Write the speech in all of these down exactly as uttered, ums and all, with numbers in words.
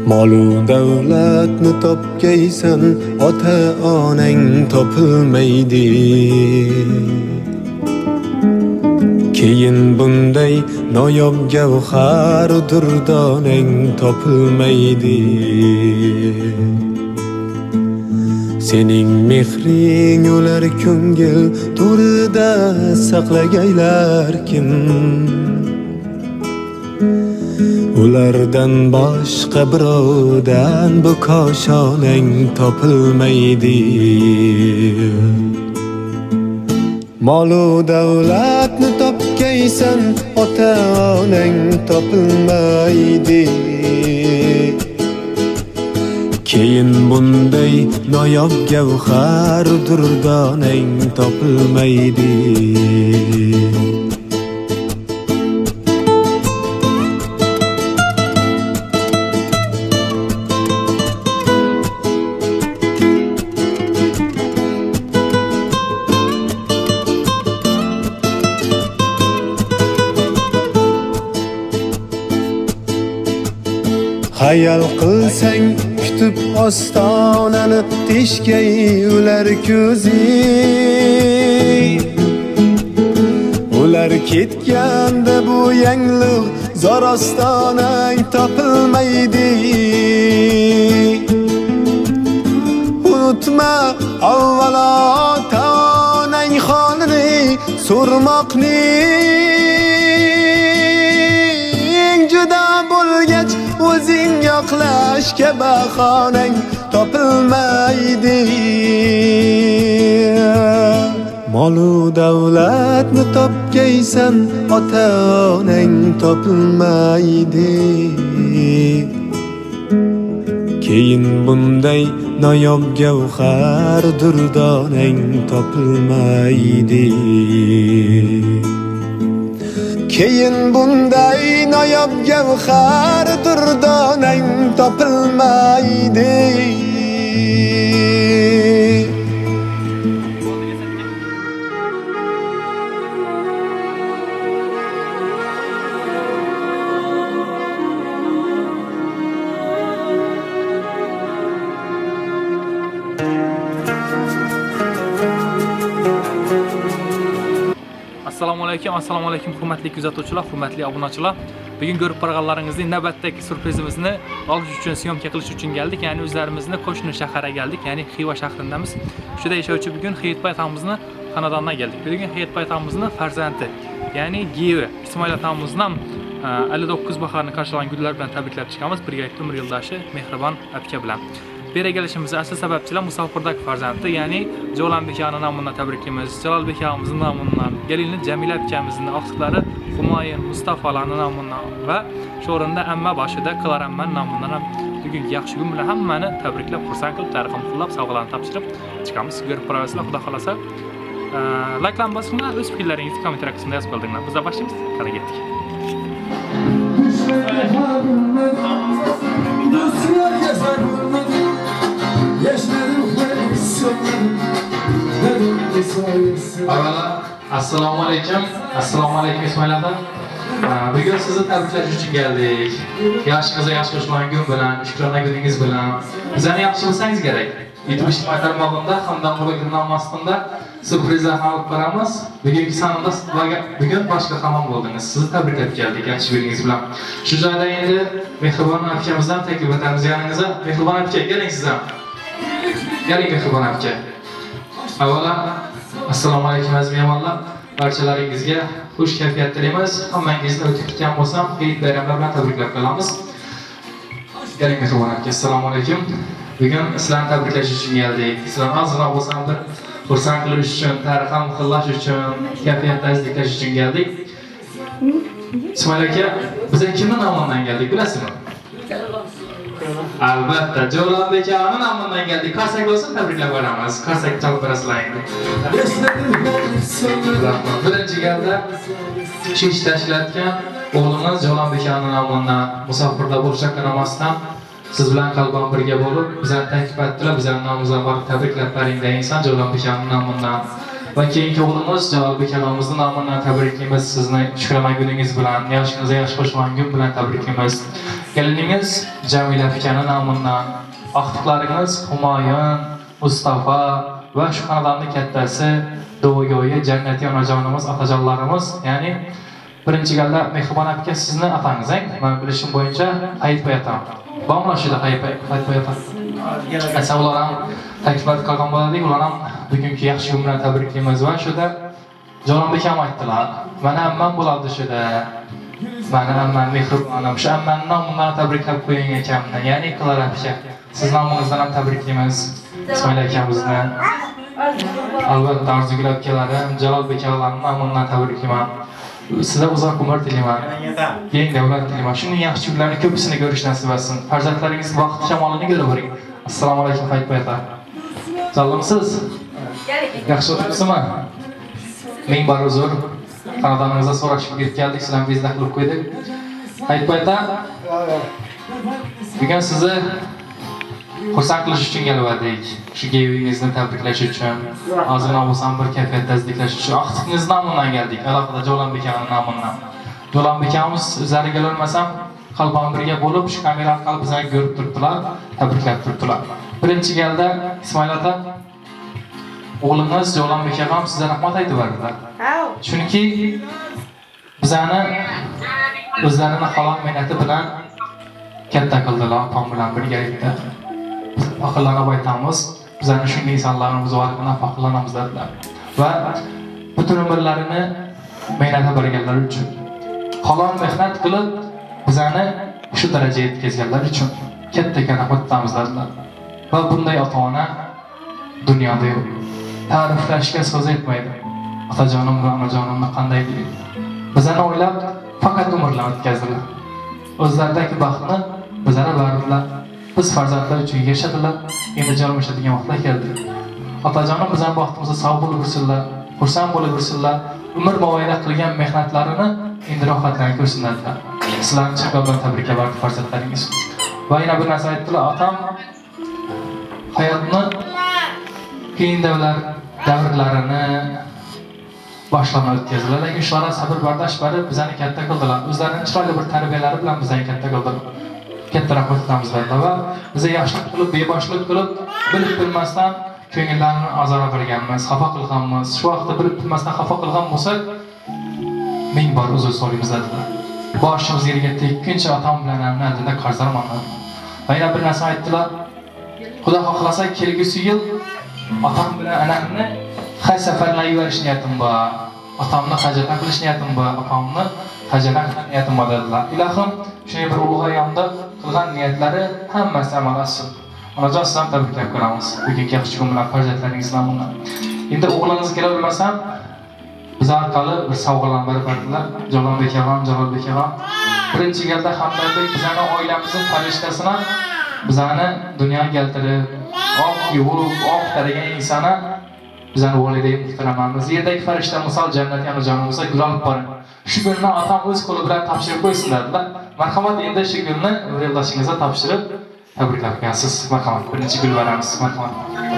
Malu davlatni topgaysan, ota onang topilmaydi. Keyin bunday noyob gavhar durdonang topilmaydi. Sening mehring ular ko'ngil to'rida saqlagaylar kim? Ulardan boshqa birovdan bu koshonang topilmaydi. Malu davlatni topgaysan, ota onang topilmaydi. Keyin bunday noyob gavhar durdonang topilmaydi. Hayal qilsang kutib ostonani teshgay ular ko'zi. Ular ketganda bu yangliq zor ostonang topilmaydi. Unutma avvalo ota-onang xonini so'rmoqning, juda bo'lgach o'zing yoqlashga bahonang topilmaydi. Malu davlatni topgaysan, ota onang topilmaydi. Keyin bunday noyob gavhar durdonang topilmaydi. Keyin bunday noyob gavhar durdonang topilmaydi. Assalomu alaykum, assalomu alaykum hurmatli kuzatuvchilar, hurmatli obunachilar. Bugun ko'rib turganlaringizning navbatdagi surprizimizni olish uchun, syomka qilish uchun keldik. Ya'ni o'zlarimizni qo'shni shaharga keldik, ya'ni Xiva shahrindamiz. Shuda yashovchi bugun Xiyatbay otamizni xonadonidan keldik. Bugun Xiyatbay otamizni farzandi, ya'ni Givi Ismoil otamizni ham ellik to'qqiz baharni qarshalagan gullar bilan tabriklab chiqamiz. Birgalikda umr yo'ldoshi Mehribon aka bilan. Bera kelishimizning asl sababchilar musofirdagi farzandi, ya'ni Jo'lanbek akaning nomidan tabriklaymiz. Jalolbek akamizning nomidan, Gelini Jamila akamizning oqsilari Humoyin Mustafalarning nomidan va shu o'rinda amma boshida Klaramman nomidan ham bugungi yaxshi kun bilan hammani tabriklab, xursand qilib, tarixim qullab, sovg'alarni topshirib chiqamiz. Ko'rib ko'rasizlar, xudo xolasa. Like'larni bosinglar, o'z fikrlaringizni kommentar qismida yozib qoldinglar. Biz boshlaymiz. Qara ketdik. Avvalo assalomu alaykum. Assalomu alaykum Ismoil aka. Bugun sizni tabriklash uchun keldik. Yoshingizga yaxshi qo'shilgan kun bilan, shukrona kuningiz bilan. Bizani yaxshi bilsangiz kerak. YouTube ijtimoiy tarmog'imda hamda blogerlar ostida surprizlar ham olib boramiz. Bugungi sanamda bugun boshqa hamon bo'ldingiz. Sizni tabriklab keldik yaxshi kuningiz bilan. Shu joyda endi Mehribon akamizdan taklif etamiz yaningizga. Mehribon aka, keling siz ham. Keling Mehribon aka. Avvalo assalomu alaykum aziz mehmonlar. Barchalaringizga xush kayfiyat tilaymiz. Hammangizni o'tib ketgan bo'lsam, Hayit bayramlar bilan tabriklab qolamiz. Keling Mehribon aka, assalomu alaykum. Bugun sizlarni tabriklash uchun keldik. Sizlarni ozgina bo'lsa ham bir xursand qilish uchun, tarixni muhillash uchun, kayfiyatni izlash uchun keldik. Ismoil aka, biz kimning nomidan keldik, bilasizmi? Albatta, Jo'lanbek akaning nomidan keldik. Qarsak bo'lsa tabriklab boramiz. Qarsak chalib berasizlar endi. Birinchi galda chiqish tashlayotgan o'g'limiz Jo'lanbek akaning nomidan musofirda bo'lishga qaramasdan siz bilan qalban birga bo'lib, bizlarni taklif etdilar, bizlarning nomimizdan borib tabriklab bering degan Jo'lanbek akaning nomidan. Va keyingi o'g'limiz Jalolbek akamizning nomidan tabriklaymiz sizni shukrona kuningiz bilan, yoshingizga yaxshi qo'shilgan kun bilan tabriklaymiz. Gelinimiz Jamila Fikani nomidan, axtiqlarimiz Humayun, Mustafa va shu xonadonning kattasi Do'go'yi jannatiy onajonimiz, otajonlarimiz, ya'ni birinchi galda Mehribon aka sizni atangiz, men bilishim bo'yicha Hayitboyatam. Bomlashida Hayitboyatam. Asavlar ham takliflar qilgan bo'ladik, ular ham bugungi yaxshi kun bilan tabriklaymiz va shunda Jononbek ham aytdilar. Mana ammam bo'ladi shunda. Mana ammam Mehribonim, shu ammamning nomidan tabriklab qo'ying ekanman. Ya'ni Klara aka, siz nomingizdan ham tabriklaymiz Ismoil akamizni. Albatta Arzugul akalarim, Jalolbek akalarning nomidan tabriklayman. Sizga uzoq umr tilayman. Keng davlat tilayman. Shunday yaxshi kunlarni ko'pisini ko'rish nasib etsin. Farzandlaringiz vaqt shamolini ko'ravering. Assalomu alaykum Hayitboyatam. Sog'lomsiz? Yaxshi o'tiribsizmi? Ming bor uzr. Xonadoningizga so'rashib kirib keldik, sizlarni bezda qilib qo'ydik. Hayitboyatam. Bugun sizni xursand qilish uchun keldik. Shu gevingizni tabriklash uchun, ozgina bo'lsam bir kayfiyat tasdiqlash uchun axtiqingiz nomidan keldik. Alohida Jononbek akaning nomidan. Jononbek akamiz o'zlari kelolmasam, qalban birga bo'lib shu kamera orqali bizni ko'rib turibdilar, tabriklab turibdilar. Birinchi galda Ismoil aka, o'g'lingiz Jononbek akam sizga rahmat aytib berdilar. Chunki bizani o'zlarining halol mehnati bilan katta qildilar, otam bilan birgalikda. Faxrlanib aytamiz, bizani shunday insonlarimiz borligidan faxrlanamiz dedilar. Va butun umrlarini mehnatga berganlar uchun, halol mehnat qilib bizani shu darajaga yetkazganlar uchun katta rahmat aytamiz dedilar. Va bunday ota-ona dunyoda yo'q. Ta'riflashga so'z yetmaydi. Otajonim va onajonimni qanday deydi? Bizani o'ylab faqat umrlarni o'tkazdilar. O'zlaridagi baxtni bizga berdilar. Biz farzandlar uchun yashadilar. Endi jonim yashadigan vaqtlar keldi. Otajonim bizning baxtimizga sog' bo'lib yursinlar, xursand bo'lib yursinlar. Umr mobaynida qilgan mehnatlarini endi rohatlanib ko'rsinlar. Sizlarni chiqarib tabriklayman farzandlaringiz. Va yana bir narsa aytdilar, otam hayotni qiyin davlar davrlarini boshlanib o'tkazdilar. Lekin shular sabr bardosh berib bizani katta qildilar. O'zlarining chiroyli bir tarbiyalari bilan bizani katta qildilar. Katta rahmat qilamiz va bizni yaxshilik qilib, beboshlik qilib, bilib bilmasdan ko'ngillarni ozora berganmiz, xafa qilganmiz. Shu vaqtda bilib bilmasdan xafa qilgan bo'lsak, ming bor uzr so'raymiz dedilar. Boshimiz yerga tekkuncha otam bilan ham oldinda qarzarmanlar. Va yana bir narsa aytdilar. Xudo xohlasa kelgusi yil otam bilan anamni haj safarlarga yuborish niyatim bor. Otamni hajatdan qilish niyatim bor, opamni hajatdan qilish niyatim bor dedilar. Ilohim, shunday bir ulug' ayyomda qilgan niyatlari hammasi amal qilsin. Onajon sizlarni tabriklab qo'yamiz. Bugungi yaxshi kun bilan farzandlaringiz nomidan. Endi o'g'lingiz kela olmasam, biz orqali bir sovg'alar berib berdilar. Jononbek akam, Jalolbek akam. Birinchi galda hamdardlik bizani oilamizning farishtasini bizani dunyoga keltirib, oq yuvib, oq taragan insonni bizani valideyn muhtaramamiz. Yerdagi farishta misol jannatga onajonimizga gul olib boring. Shu kunni otam o'z qo'li bilan topshirib qo'ysin dedilar. Marhamat, endi shu kunni yo'ldoshingizga topshirib tabriklab qo'yasiz. Marhamat, birinchi gul beramiz. Marhamat.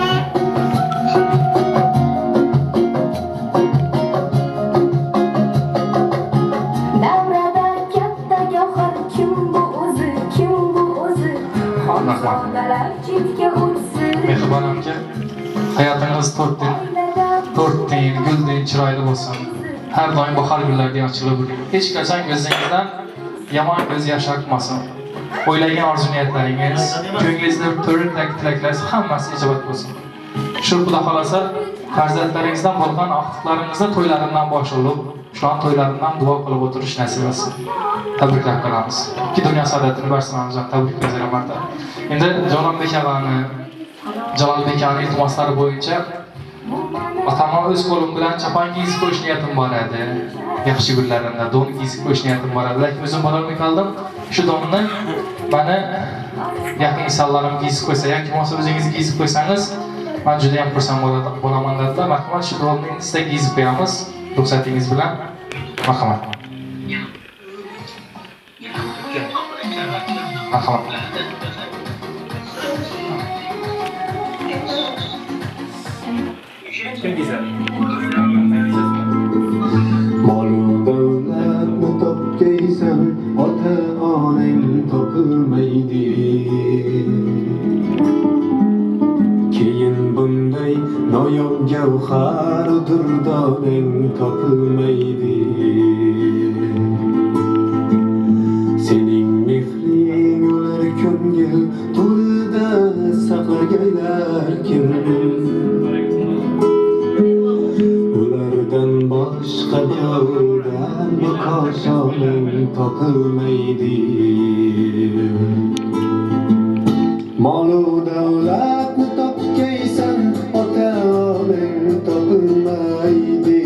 Davrada katta gohar kim bu o'zi, kim bu o'zi? Xonadalar chetga o'tsin. Mehribon aka, hayotingiz to'rt yil, to'rt yil guldek chiroyli bo'lsin. Har doim bahor gullardek ochilib yuring. Hech qachon o'zingizdan yomon ko'z yosh oqmasin. O'ylagan orzu-niyatlaringiz, ko'ngilingizda to'rtdagi tilaklaringiz hammasi ijobat bo'lsin. Shu Xudo xolasa farzandlaringizdan bo'lgan axtiqlaringizni to'ylarimdan boshlanib, shu an to'ylarimdan duo qilib o'tirish nasib etsin. Tabriklab qolamiz. Ikki dunyo saodatini bersin Anjon, tabriklaymiz marta. Endi Jononbek akani, Jalolbek akaning iltimoslari bo'yicha otamga o'z qo'lim bilan chapon kiyib qo'yish niyatim bor edi. Yaxshi kunlarimda don kiyib qo'yish niyatim bor edi. Lekin o'zim borolmay qoldim. Shu donni meni yaqin insonlarim kiyib qo'ysa, yoki bo'lmasa o'zingiz kiyib qo'ysangiz, men juda ham xursand bo'laman dedilar. Marhamat, shu donni sizga kiyib qo'yamiz, ruxsatingiz bilan. Marhamat. Marhamat. Mol davlatni topgaysan, ota onang topilmaydi. Keyin bunday noyob gavhar durdoning topilmaydi. Sening mehring ular ko'ngil to'rida saqlaganlar kim? Ulardan boshqa birovdan ko'zoning topilmaydi. Mol-u davlatni topgaysan, ota-oning topilmaydi.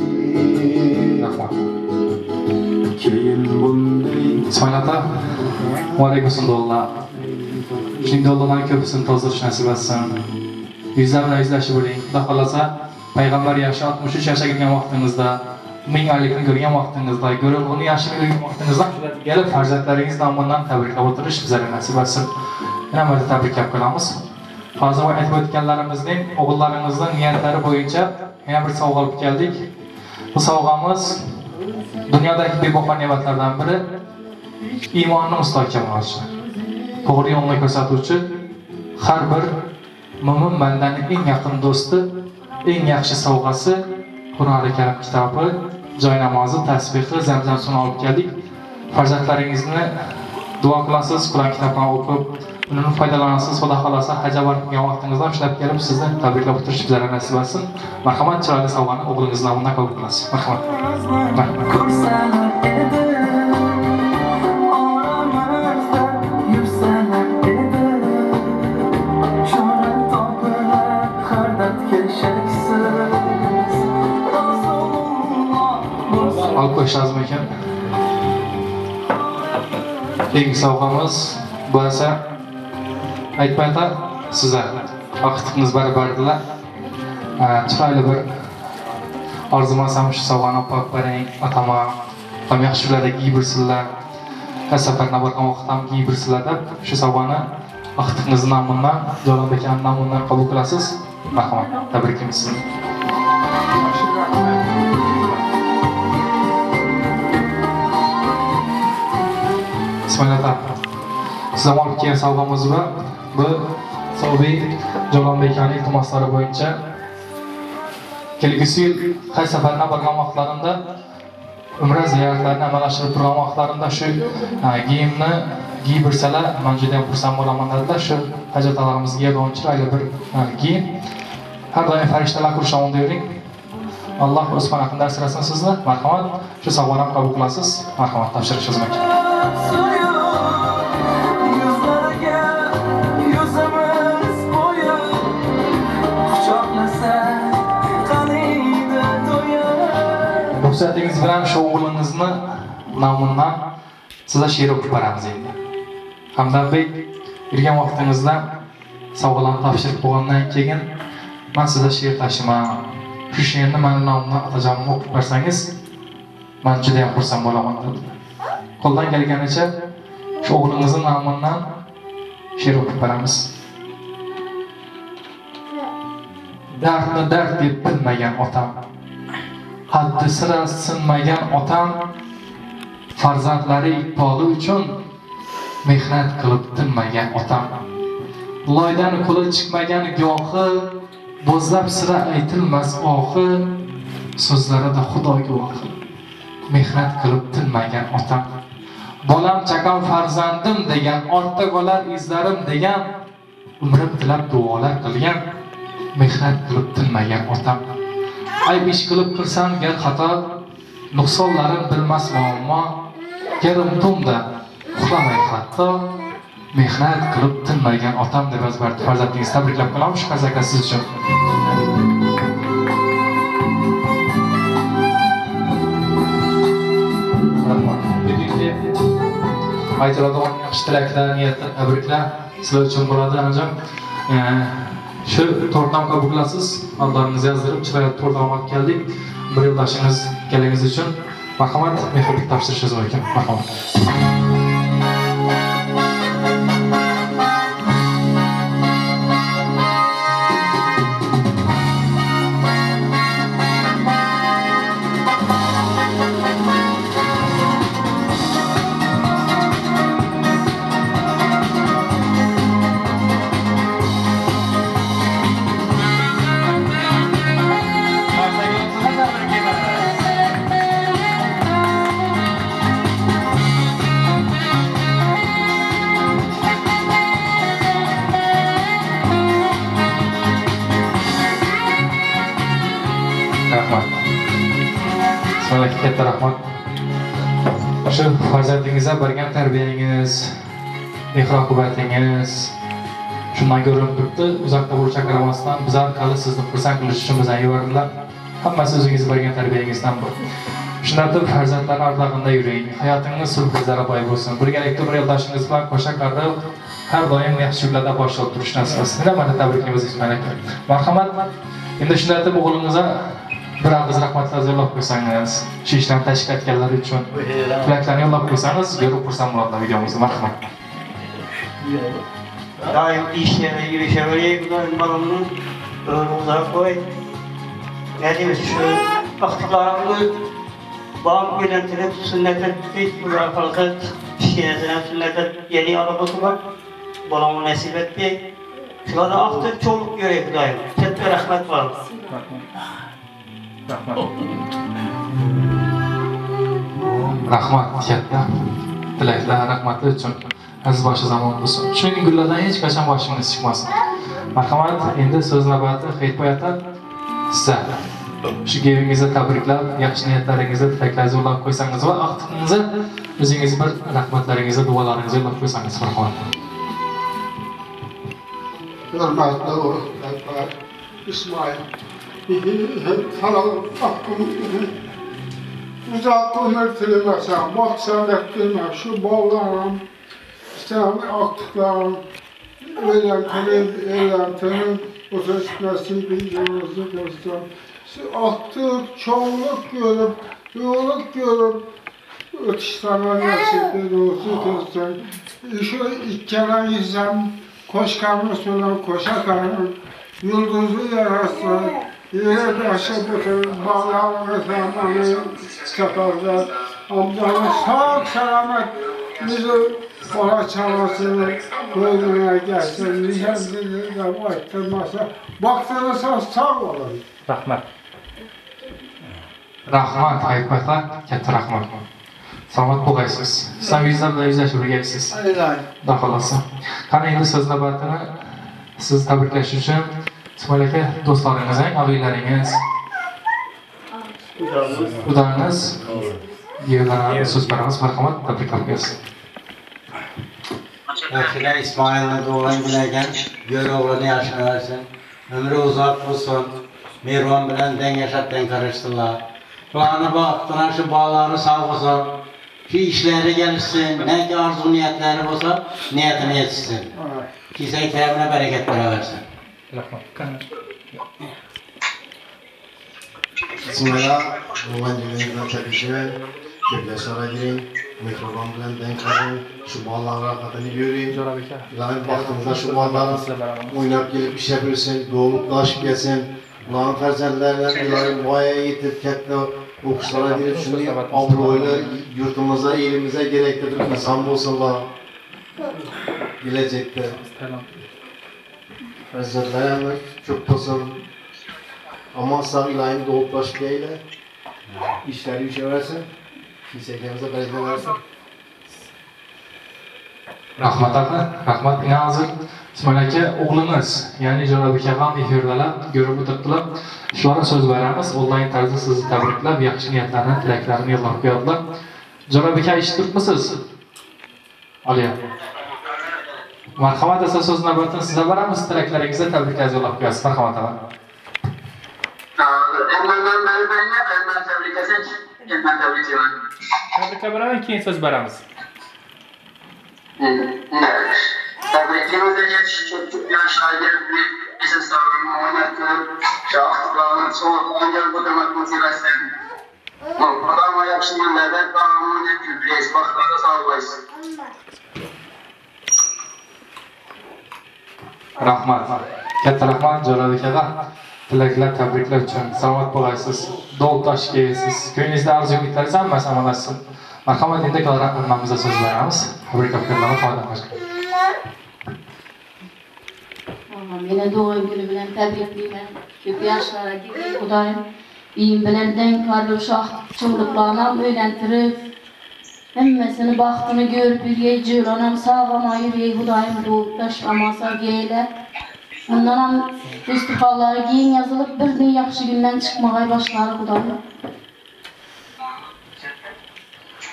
Keyin bunday İsmail ata, va alaykum assalom. Şimdi Allah'ın köprüsünü tozdirish nasib etsin. Yüzler bilan yuzlashib bo'ling. Xudo xolasa, payg'ambar yoshi oltmish uch yashagan vaqtingizda, ming oylikni ko'rgan vaqtingizda, go'rog'ini yashagan ko'rgan vaqtingizda kelib farzandlaringiz nomidan tabriklab o'tirish bizlarga nasib etsin. Yana bir tabriklab qolamiz. Hozir aytib o'tganlarimizning o'g'illarimizning niyatlari bo'yicha yana bir sovg'a olib keldik. Bu sovg'amiz dunyodagi bebaho ne'matlardan biri iymonni mustahkamlashi. To'g'ri yo'lni ko'rsatuvchi har bir mo'min bandaning eng yaqin do'sti, eng yaxshi sovg'asi Qur'oni Karim kitobi, joy namozi, tasbihi, zamzam suvini olib keldik. Farzandlaringizni duo qilasiz, Qur'on kitobini o'qib, undan foydalanasiz. Xudo xolasa hajga borgan vaqtingizda ushlab kelib sizni tabriklab o'tirish bizlarga nasib etsin. Marhamat, chiroyli sovg'ani o'g'lingiz nomidan qabul qilasiz. Marhamat. Alp qo'yishazmi ekan? Eng sovg'amiz bu esa aytmayta sizlar vaqtingiz barabardilar. Chiroyli bir orzumasam shu sovg'ani olib bering, atama ham yaxshi ularda giybirsizlar. Har safarda borgan vaqtda giybirsizlar deb shu sovg'ani vaqtingiz nomidan, Jalolbek aka nomidan qabul qilasiz. Marhamat, tabriklaymiz sizni. İsmail ata, sizdan olib kelgan sovg'amiz va bu Sobiy Jalolbek akaning iltimoslari bo'yicha kelgusi yil har safardan borgan vaqtlarida umra ziyoratlarini amalga oshirib turgan vaqtlarida shu kiyimni giydirsalar, men juda ham xursand bo'laman dedilar. Shu hajatalarimizga yordam chiroyli bir kiyim. Har doim farishtalar qurshovini deyvering. Alloh o'z panohida asrasin sizni. Marhamat, shu sovg'ani qabul qilasiz. Marhamat, topshirishingiz mumkin. Ruxsatingiz bilan shu o'g'lingizni nomidan sizga she'r o'qib beramiz endi. Hamdambek, yurgan vaqtingizda sovg'alarni topshirib qo'ygandan keyin men sizga she'r tashiman. Shu she'rni meni nomimdan otajonimga o'qib bersangiz, men juda ham xursand bo'laman dedi. Qo'ldan kelganicha shu o'g'lingizning nomidan she'r o'qib beramiz. Dardni dard deb bilmagan otam, haddi sira sinmagan otam, farzandlari iqboli uchun mehnat qilib tinmagan otam. Loydan qo'li chiqmagan gohi, bo'zlab sira aytilmas ohi, so'zlarida Xudo guvohi. Mehnat qilib tinmagan otam. Bolam chaqam farzandim degan, ortda qolar izlarim degan, umrim tilab duolar qilgan, mehnat qilib tinmagan otam. Ayb ish qilib qilsam gar xato, nuqsonlarim bilmas muammo, garim tumda uxlamay hatto, mehnat qilib tinmagan otam deb yozib farzandingiz tabriklab qolamiz shu qazaka siz uchun. Bugungi aytiladigan yaxshi tilaklar, niyatlar, tabriklar sizlar uchun bo'ladi. Anjam shu to'rtdan qabul qilasiz. Allohimizni yozdirib chiroyli to'rtdan olib keldik. Bir yildoshingiz kelagingiz uchun marhamat, mehriblik topshirishingiz mumkin. Marhamat. katta rahmat. Shu farzandingizga bergan tarbiyangiz, mehr-oqibatingiz shundan ko'rinib turibdi. Uzoqda bo'lib chaqiramasdan bizlar hali sizni xursand qilish uchun bizdan yubordilar. Hammasi o'zingiz bergan tarbiyangizdan bu. Shundan deb farzandlarning ortog'ida yuring. Hayotingiz sulh-zara boy bo'lsin. Birgalikda bir yo'ldoshingiz bilan qo'sha qarab har doim yaxshi yo'llarda boshlab turish nasib etsin. Mana tabriklaymiz Ismoil aka. Marhamat. Endi shunday deb o'g'lingizga bir og'iz rahmatlar yo'llab qo'ysangiz, shu ishdan tashkil etganlari uchun tilaklarni yo'llab qo'ysangiz, ko'rib xursand bo'ladilar videomizni. Marhamat. Daim işlere girişemeyi bulan balonunu önümüze koy. Ne demiş şu aktıklarımız bağım yönetilir sünnetet değil bu arkalıkta işleyene sünnetet yeni arabası var. Balonu nasip etti. Şurada aktık çoluk göreyim daim. Ketme rahmet var. Rahmat. Rahmat katta. Tilaklar, rahmatlar uchun aziz boshi zamon bo'lsin. Shuning gullardan hech qachon boshingiz chiqmasin. Marhamat, endi so'z navbati Hayitboyata sizga. Shu gevingizni tabriklab, yaxshi niyatlaringizni, tilaklaringizni yo'llab qo'ysangiz va vaqtingizni o'zingiz bir rahmatlaringizni, duolaringizni yo'llab qo'ysangiz marhamat. Hürmetli Hayitboy İsmail. Sana hakkım uzak ömür dilemesen, maksat ettirme şu bağlarım, sen aktıklarım, eğlentirim, eğlentirim, o ses nasibi yolunuzu göster. Aktık, çoğunluk görüp, yoğunluk görüp, ötüşlerine nasibi yolunuzu göster. Şu ikkene izlem, koşkanı söyler, koşakanı, yıldızı yarası, yere başı bütün bağlarını zamanı çakarlar. Amcanın sağ selamet bizi ola çalmasını bölmeye gelsin. Nihemdileri de baktırmasa, baktırırsa sağ olun. Rahmat. Rahmat Hayitboyata, katta rahmat. Salomat bo'lg'aysiz. Sizlar yuzlar bilan yuzlashib o'rgaysiz. Xudo xolasa. Qani endi so'z navbatini siz tabriklash uchun Ismoil aka do'stlaringiz, og'aylaringiz, xudoingiz yevalarni so'z beramiz. Marhamat, tabriklab bersin. Yaxshilar Ismoilni doğulan bilagan, gör o'g'lini yaxshi versin. Ömrü uzak olsun. Mervan bilan deng yashab-deng qarashdilar. Shularni vaqtdan shu bolalarni sog' olsin. Şu işleri gelişsin, ne ki arzu niyetleri olsa niyetini yetişsin. Kimse keremine bereket versin. Bismillah, doğan gününüzden çekişiver, kökleşara girin, mikrofon bilen denk alın, şu mallara kadını görün. Yani baktığımızda şu malların oynap gelip iş yapıyorsun, doğup taşıp gelsin. Ulanın ferzendlerine ilayim boya yetip ketli okuşlara girip şunu avroyla yurtumuza, elimize gerekli bir insan olsunlar. Gelecekte. Ferzendlerine çok olsun. Aman sağ ilayim doğup taşıp geyle. İşleri işe versin. Kimsekemize bereket versin. Rahmat aka, rahmat. Hozir Ismoil aka o'g'limiz, ya'ni Jo'rabek ham efirdalar ko'rib o'tiribdilar. Shularga so'z beramiz. Onlayn tarzda sizni tabriklab, yaxshi niyatlarni, tilaklarini yo'llab qo'yadilar. Jo'rabek aka eshitibmisiz? Aliya. Marhamat, esa so'z navbatini sizga beramiz. Tilaklaringizni, tabriklaringizni yo'llab qo'yasiz. Marhamat aka. Tabriklar bilan keyin so'z beramiz. Tabrikimize geç çok yaşlarda bir isim sağlığını oynattı. Şahsılarının çoğu on yıl bu demek meselesi. Adama yapsın günlerde devamını getirdireyiz. Baklarda sağ olayız. Rahmat. Katta rahmat Jo'rabek aka. Tilaklar, tabriklar uchun salomat bo'lasiz. Do'q tosh kelasiz. Ko'nglingizda arzu-umidlaringiz hammasi amalashsin. Marhamat, endi kalaramizga so'z beramiz. Tabriklab qo'yinglar, foyda qo'shing. Meni doğum günü bilen tebriklayman. Köp yaşlara gidip Xudoyim uyim bilen denk karlı uşaq çığlıklarına öğrentirip hemmesini baxtını görüp yürüyey cığlanam sağama yürüyey Xudoyim doğup taşlamasa geyle. Ondan ham istifaları giyin yazılıp bir gün yaxşı günden çıkmaya başları Xudoyim.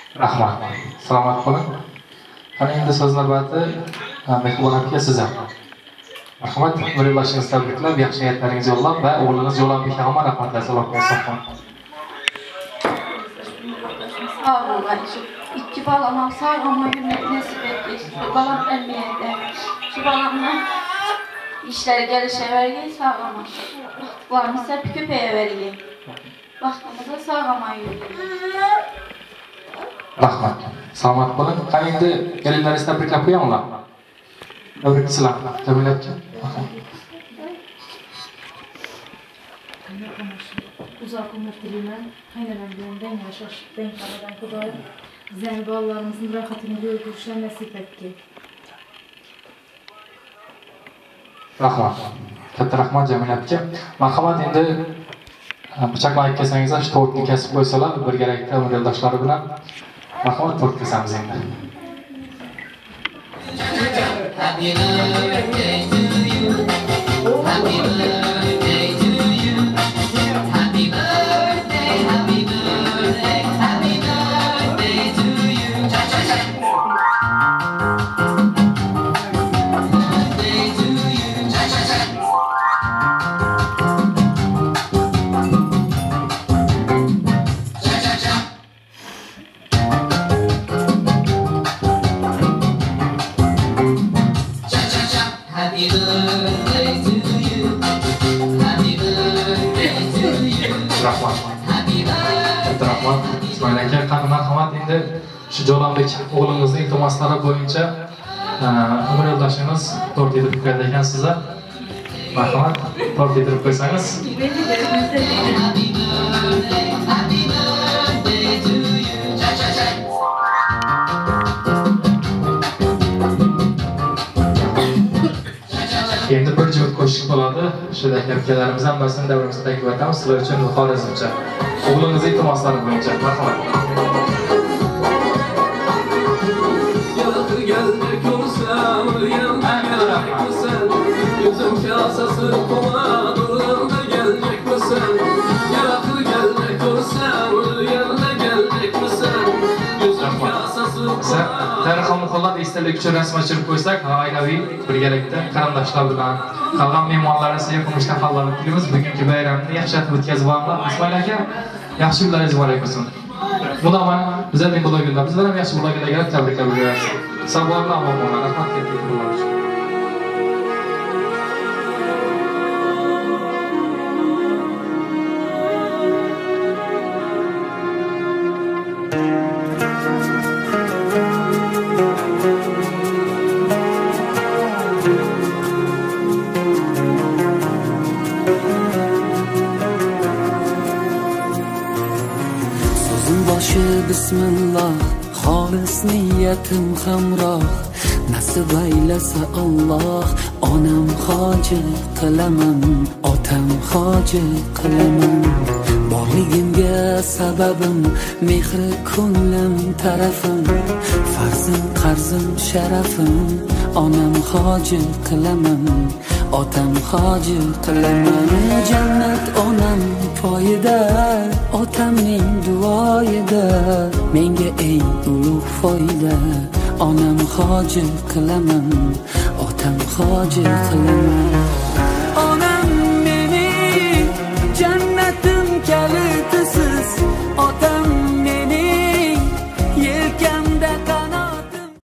Rahmat. Salomat bo'ling. Qani endi so'z navbati Mehribon aka sizga. Rahmat, yo'llashingizni tabriklab, yaxshi niyatlaringizni yo'llab va o'g'lingiz Yo'lambekka ham rahmatlar salom bersin. Sağ olun. Şu iki balamam sağ olmayı nasip etmiş. Balam ölmeyende. Şu balamla işleri gelişe vergeyi sağ olmak. Varmış hep köpeğe vergeyi. Vaxtımızda sağ olmayı Rahmat. Salomat bo'ling. Qani endi kelinlaringizni tabriklab qo'yinglar. Tabriklar. Tabriklar. Uzak ömür dilemen, kaynanan bilen yaşaş, denk aradan Kudayım, zengin ballarımızın rahatını görgüşen nasip etti. Rahmat. Katta rahmat Jamila aka. Marhamat, endi bıçaklayıp kelsangiz, shu tortni kesib qo'ysalar, birgalikda umr yo'ldoshlari bilan marhamat tort kesamiz endi. Happy birthday to you. Happy birthday to you. Happy birthday, happy birthday, happy birthday to you. Birthday to you. Happy birthday to you. Happy birthday to you. Rahmat. Happy birthday. Rahmat. İsmail aka, qani marhamat endi shu Jo'lambek o'g'lingizning iltimoslari bo'yicha umr yo'ldoshingiz tort yedirib qo'yadi ekan sizga. Marhamat, tort yedirib qo'ysangiz. Happy birthday. Happy birthday to you. Endi bir juft qo'shiq bo'ladi. O'sha akalarimiz hammasini davrimizda taklif etamiz. Sizlar uchun xohlasimcha. O'g'lingizning iltimoslari bo'yicha. Marhamat. Gelecek olsam, gelecek olsam, yüzüm kasası koma durumda gelecek olsam, yaratır gelecek olsam, yanına gelecek olsam, yüzüm kasası koma. Tarixi muhallada esdalik uchun rasm chizib qo'ysak, oilaviy birgalikda qarindoshlar bilan qolgan mehmonlarni sevib xallanib kelamiz. Bugungi bayramni yaxshi o'tkazib olamiz. Ismoil aka, yaxshi kunlaringiz muborak bo'lsin. Mudaman bizning blogerlar, bizlar ham yaxshi blogerlarga tabriklar beramiz. Sağolun, amamona, rahmat ketdik. Sözün başı Bismillah, xolis niyatim hamroh, nasib aylasa Allah. Onam hoji qilaman, otam hoji qilaman. Borligimga sababim mehri ko'nglim tarafim, farzim qarzim sharafim. Onam hoji qilaman, otam hoji qilaman. Jannat onam poyida, otamning duoyida, menga eng ulug' foyda. Onam hoji qilaman, otam hoji qilaman.